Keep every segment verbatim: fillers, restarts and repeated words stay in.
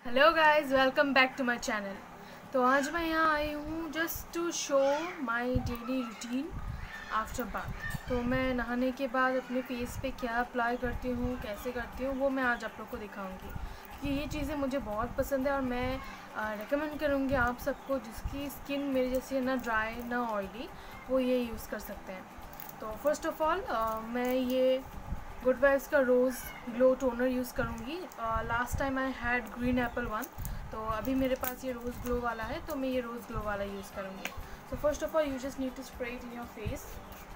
Hello guys, welcome back to my channel. तो आज मैं यहाँ आई हूँ just to show my daily routine after bath. तो मैं नहाने के बाद अपने फेस पे क्या अप्लाई करती हूँ, कैसे करती हूँ, वो मैं आज आप लोग को दिखाऊंगी क्योंकि ये चीज़ें मुझे बहुत पसंद है और मैं रेकमेंड करूँगी आप सबको जिसकी स्किन मेरी जैसी है, ना ड्राई ना ऑयली, वो ये यूज़ कर सकते हैं। तो फर्स्ट ऑफ़ ऑल मैं ये गुड वाइब्स का रोज़ ग्लो टोनर यूज़ करूँगी। Last time I had green apple one, तो अभी मेरे पास ये रोज़ ग्लो वाला है, तो मैं ये रोज़ ग्लो वाला यूज़ करूँगी। So first of all, you just need to spray it in your face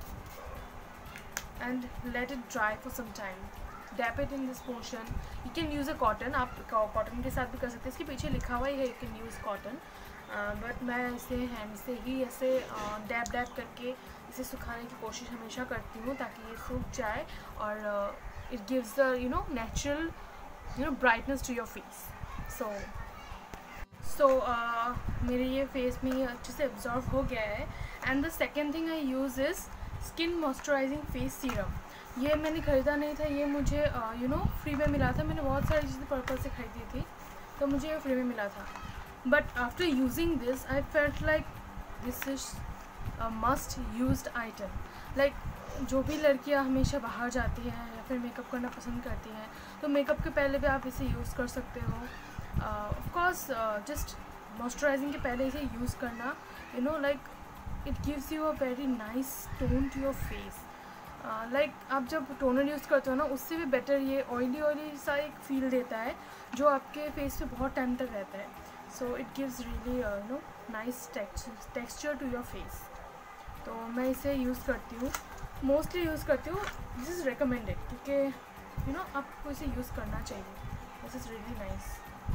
and let it dry for some time. Dab it in this motion. You can use a cotton. आप cotton के साथ भी कर सकते हैं, इसके पीछे लिखा हुआ ही है you can use cotton. But मैं इसे हैंड से ही ऐसे डैब डैब करके इसे सुखाने की कोशिश हमेशा करती हूँ ताकि ये सूख जाए और it gives the you know natural you know brightness to your face. So so मेरे ये फेस में ये अच्छे से एब्जॉर्व हो गया है। And the second thing I use is skin moisturising face serum. ये मैंने ख़रीदा नहीं था, ये मुझे यू नो फ्री में मिला था। मैंने बहुत सारी चीज़ें पर्पज़ से ख़रीदी थी, तो मुझे ये फ्री में मिला था। But after using this, I felt like this is a must used item. Like जो भी लड़कियां हमेशा बाहर जाती हैं या फिर मेकअप करना पसंद करती हैं, तो मेकअप के पहले भी आप इसे यूज़ कर सकते हो। ऑफ कोर्स जस्ट मॉइस्चराइजिंग के पहले इसे यूज़ करना, you know like it gives you a very nice tone to your face. Like आप जब टोनर यूज़ करते हो ना, उससे भी बेटर ये ऑयली ऑयली सा एक फील देता है जो आपके फेस पे बहुत टाइम तक रहता है। So it gives really you know nice texture to your face. तो मैं इसे यूज़ करती हूँ, मोस्टली यूज़ करती हूँ। दिस इज़ रिकमेंडेड क्योंकि यू नो आपको इसे यूज़ करना चाहिए। This is really nice.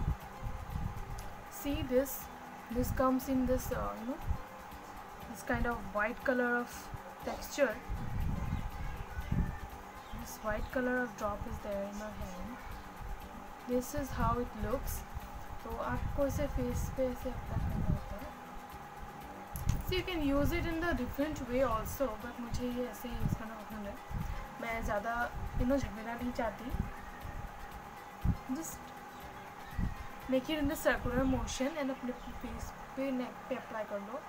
See this this comes in this you know this kind of white colour of texture. This white colour of drop is there in my hand. This is how it looks. तो आपको इसे face पे ऐसे apply करना होता है। So you can use it in the different way also, but मुझे ये ऐसे ही यूज़ करना पसंद है। मैं ज़्यादा इनो झमेला नहीं चाहती। Just make it in the circular motion and अपने फेस पे, नेक पे अप्लाई कर लो।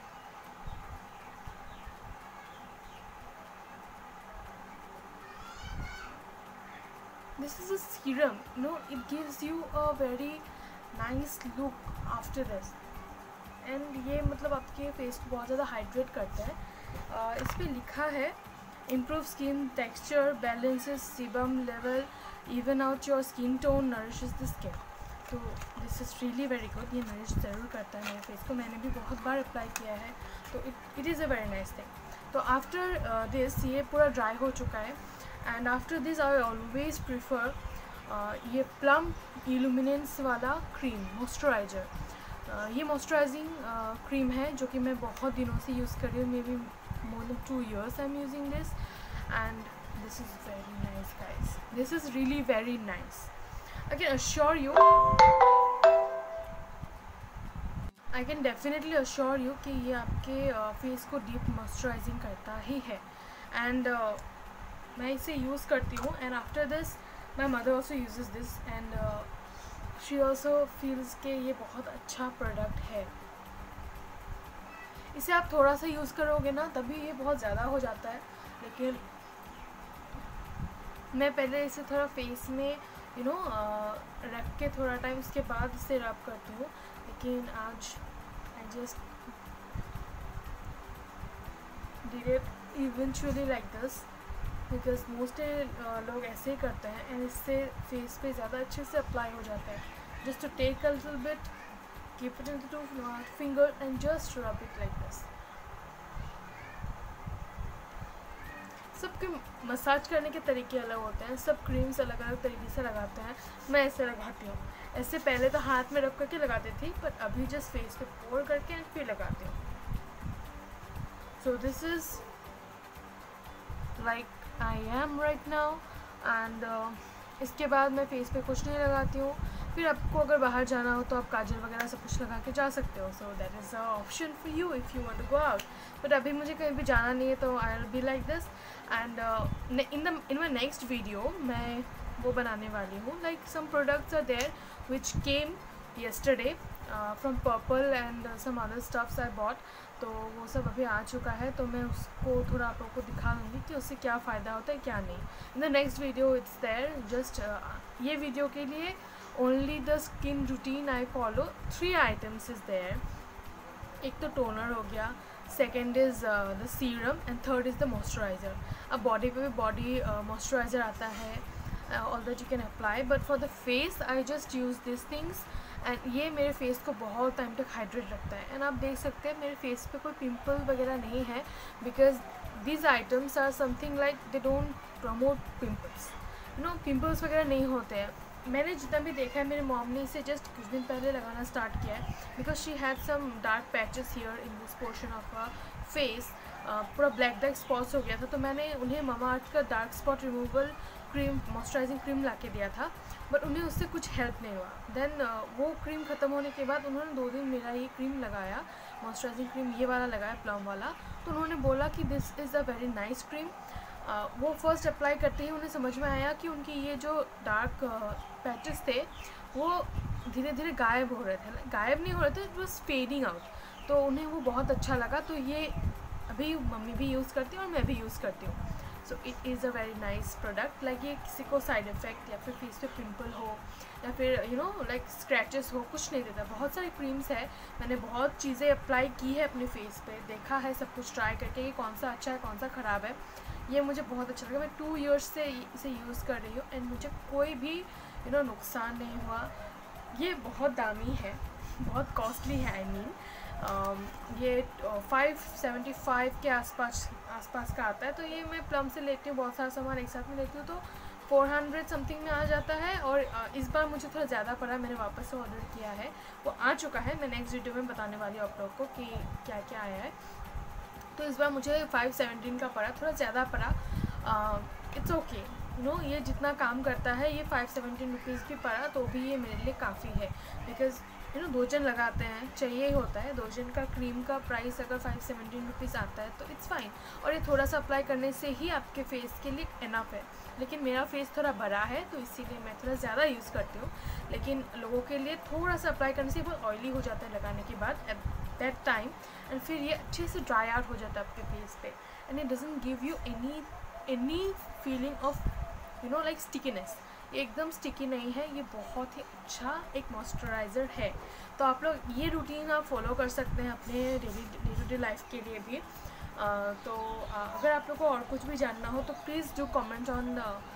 This is a serum, you know, it gives you a very nice look after this. And ये मतलब आपके फेस को बहुत ज़्यादा हाइड्रेट करता है। uh, इस पर लिखा है improve skin texture, balances sebum level, even out your skin tone, nourishes the skin. तो this is really very good. ये नरिश ज़रूर करता है मेरे फेस को, मैंने भी बहुत बार अप्लाई किया है, तो it it is a very nice thing. तो आफ्टर दिस ये पूरा ड्राई हो चुका है and after this I always prefer ये प्लम इल्यूमिनेंस वाला क्रीम मॉइस्चराइज़र। Uh, ये मॉइस्चराइजिंग क्रीम है जो कि मैं बहुत दिनों से यूज़ कर रही हूँ। May be more than two years I am using this and this is very nice guys. This is really very nice. I can assure you I can definitely assure you कि ये आपके face uh, को deep moisturising करता ही है। And uh, मैं इसे use करती हूँ and after this my mother also uses this and she also feels के ये बहुत अच्छा प्रोडक्ट है। इसे आप थोड़ा सा यूज़ करोगे ना तभी ये बहुत ज़्यादा हो जाता है, लेकिन मैं पहले इसे थोड़ा फेस में यू नो रख के थोड़ा टाइम उसके बाद इसे रब करती हूँ, लेकिन आज I just did it eventually like this because mostly लोग ऐसे ही करते हैं एंड इससे फेस पे ज़्यादा अच्छे से अप्लाई हो जाता है। Just to take a little bit, keep it in two finger and just rub it like this. सबके मसाज करने के तरीके अलग होते हैं, सब क्रीम्स अलग अलग तरीके से लगाते हैं। मैं ऐसे लगाती हूँ, ऐसे पहले तो हाथ में रख करके लगाती थी, पर अभी जस्ट फेस पे पोर करके एंड फिर लगाती हूँ। So this is like I am right now and इसके बाद मैं फेस पे कुछ नहीं लगाती हूँ। फिर आपको अगर बाहर जाना हो तो आप काजल वगैरह सब कुछ लगा के जा सकते हो। So that is a option for you if you want to go out, but अभी मुझे कहीं भी जाना नहीं है, तो I will be like this and in the in my next video मैं वो बनाने वाली हूँ. Like some products are there which came yesterday uh, from Purple and uh, some other stuffs I bought. तो वो सब अभी आ चुका है, तो मैं उसको थोड़ा आप लोगों को दिखा दूँगी कि उससे क्या फ़ायदा होता है क्या नहीं. In the next video it's there. Just ये वीडियो के लिए only the skin routine I follow. Three items is there. एक तो टोनर हो गया, second is the serum and third is the moisturiser. अब बॉडी पे भी बॉडी मॉइस्चराइज़र आता है all that you can apply, but for the face I just use this things and ये मेरे फेस को बहुत टाइम तक हाइड्रेट रखता है. एंड आप देख सकते हैं मेरे फेस पे कोई पिंपल वगैरह नहीं है, because these items are something like they don't promote pimples. You know pimples वगैरह नहीं होते हैं. मैंने जितना भी देखा है, मेरे मॉम ने इसे जस्ट कुछ दिन पहले लगाना स्टार्ट किया है, because she had some dark patches here in this portion of a face. पूरा ब्लैक ब्लैक स्पॉट्स हो गया था, तो मैंने उन्हें मामाअर्थ का dark spot removal cream moisturising cream ला के दिया था, बट उन्हें उससे कुछ हेल्प नहीं हुआ. देन uh, वो क्रीम ख़त्म होने के बाद उन्होंने दो दिन मेरा ये क्रीम लगाया, मॉइस्चराइजिंग क्रीम ये वाला लगाया प्लम वाला. तो उन्होंने बोला कि this is a very nice cream. वो फर्स्ट अप्लाई करते ही उन्हें समझ में आया कि उनकी ये जो डार्क पैचेस थे वो धीरे धीरे गायब हो रहे थे. गायब नहीं हो रहे थे, इट वॉज फेडिंग आउट. तो उन्हें वो बहुत अच्छा लगा. तो ये अभी मम्मी भी यूज़ करती है और मैं भी यूज़ करती हूँ. So it is a very nice product. Like ये किसी को साइड इफ़ेक्ट या फिर फेस पे पिंपल हो या फिर यू नो लाइक स्क्रैचेस हो, कुछ नहीं देता. बहुत सारी क्रीम्स है, मैंने बहुत चीज़ें अप्लाई की है अपने फेस पे, देखा है सब कुछ ट्राई करके कि कौन सा अच्छा है कौन सा ख़राब है. ये मुझे बहुत अच्छा लगा. मैं टू इयर्स से इसे यूज़ कर रही हूँ एंड मुझे कोई भी यू नो नुकसान नहीं हुआ. ये बहुत दामी है, बहुत कॉस्टली है. आई मीन Um, ये फाइव सेवेंटी फाइव के आसपास आसपास का आता है. तो ये मैं प्लम से लेती हूँ, बहुत सारा सामान एक साथ में लेती हूँ, तो फोर हंड्रेड समथिंग में आ जाता है. और इस बार मुझे थोड़ा ज़्यादा पड़ा, मैंने वापस से ऑर्डर किया है, वो आ चुका है. मैं नेक्स्ट वीडियो में बताने वाली हूँ आप लोग को कि क्या क्या आया है. तो इस बार मुझे फाइव सेवेंटीन का पड़ा, थोड़ा ज़्यादा पड़ा. इट्स ओके, यू नो ये जितना काम करता है ये फाइव सेवेंटीन रुपीज़ भी पड़ा तो भी ये मेरे लिए काफ़ी है, बिकॉज़ यू नो दो जन लगाते हैं, चाहिए ही होता है. दो जन का क्रीम का प्राइस अगर फाइव सेवेंटीन रुपीज़ आता है तो इट्स फाइन. और ये थोड़ा सा अप्लाई करने से ही आपके फेस के लिए इनफ है. लेकिन मेरा फेस थोड़ा बड़ा है तो इसीलिए मैं थोड़ा ज़्यादा यूज़ करती हूँ. लेकिन लोगों के लिए थोड़ा सा अप्लाई करने से बहुत ऑयली हो जाता है लगाने के बाद एट दैट टाइम, एंड फिर ये अच्छे से ड्राई आउट हो जाता है आपके फेस पे. And it doesn't give you any any feeling of you know like stickiness. एकदम स्टिकी नहीं है, ये बहुत ही अच्छा एक मॉइस्चराइज़र है. तो आप लोग ये रूटीन आप फॉलो कर सकते हैं अपने daily day to day life के लिए भी. uh, तो uh, अगर आप लोग को और कुछ भी जानना हो तो please do comment on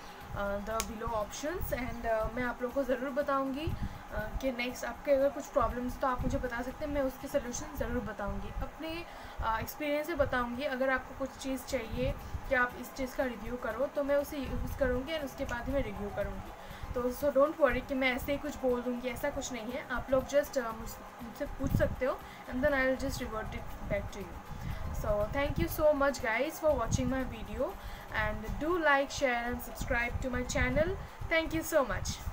the below options, and मैं आप लोग को ज़रूर बताऊंगी uh, कि नेक्स्ट आपके अगर कुछ प्रॉब्लम्स तो आप मुझे बता सकते हैं, मैं उसके सलूशन ज़रूर बताऊंगी, अपने एक्सपीरियंस uh, से बताऊंगी. अगर आपको कुछ चीज़ चाहिए कि आप इस चीज़ का रिव्यू करो तो मैं उसे यूज़ करूँगी और उसके बाद ही मैं रिव्यू करूँगी. तो सो डोंट वरी कि मैं ऐसे ही कुछ बोल दूँगी, ऐसा कुछ नहीं है. आप लोग जस्ट uh, मुझसे पूछ सकते हो and then I will just revert it back to you. So thank you so much guys for watching my video, and do like, share and subscribe to my channel. Thank you so much.